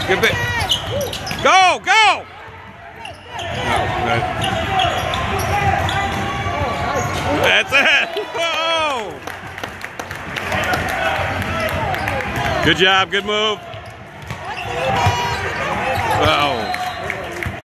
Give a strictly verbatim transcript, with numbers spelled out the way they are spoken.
Good bit. Go, go! That's it. Whoa! Good job, good move. Oh.